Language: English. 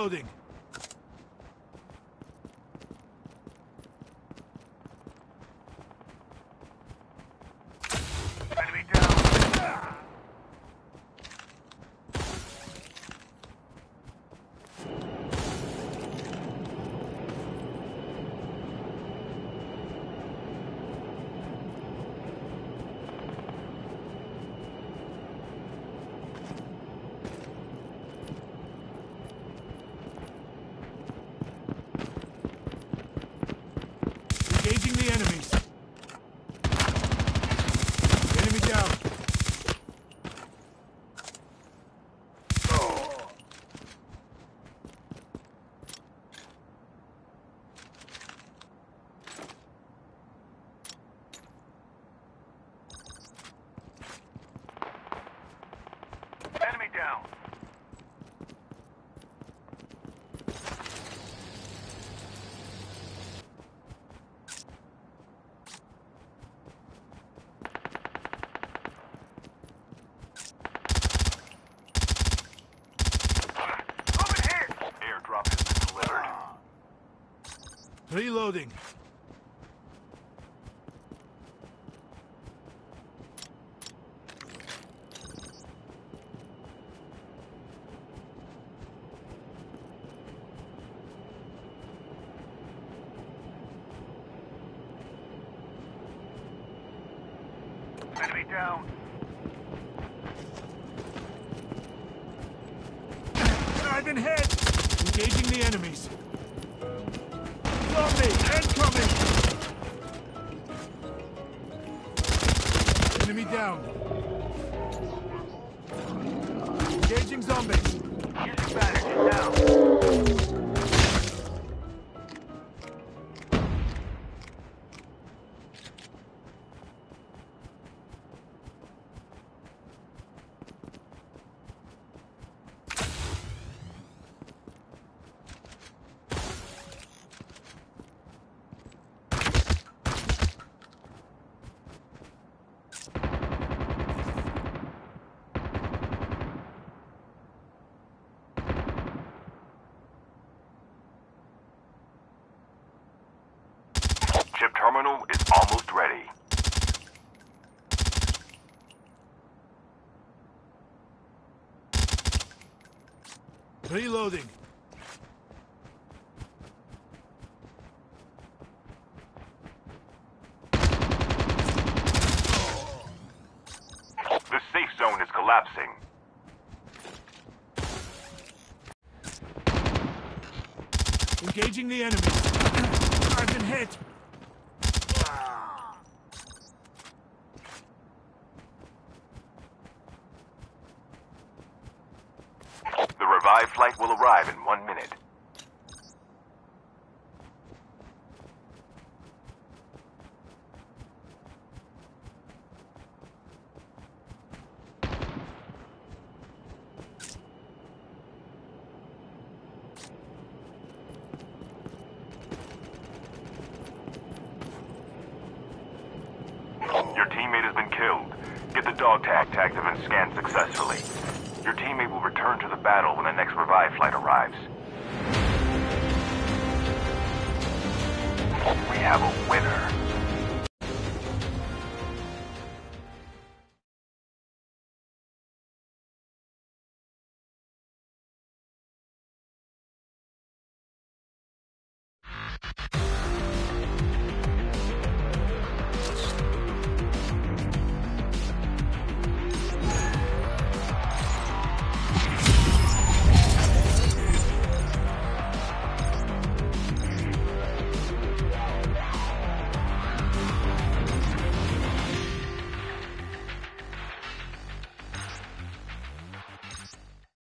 Reloading. Enemy down. Engaging the enemies. Enemy down. Enemy down. Moving here. Airdrop has been delivered. Reloading. Enemy down. I've been hit. Engaging the enemies. Zombie incoming. Enemy down. Engaging zombies. Using bandages now. Chip terminal is almost ready. Reloading. The safe zone is collapsing. Engaging the enemies. I've been hit. The revived flight will arrive in 1 minute. Your teammate has been killed. Get the dog tag active and scanned successfully. Your teammate will return to the battle when the next revive flight arrives. We have a winner.